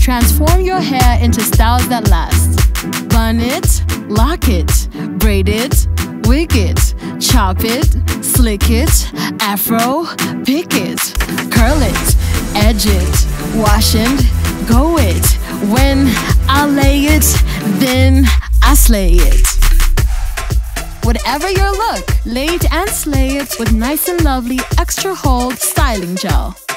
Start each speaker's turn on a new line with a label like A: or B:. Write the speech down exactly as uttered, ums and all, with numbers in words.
A: Transform your hair into styles that last. Bun it, lock it, braid it, wig it, chop it, slick it, afro, pick it, curl it, edge it, wash and go it. When I lay it, then I slay it. Whatever your look, lay it and slay it with nice and lovely extra hold styling gel.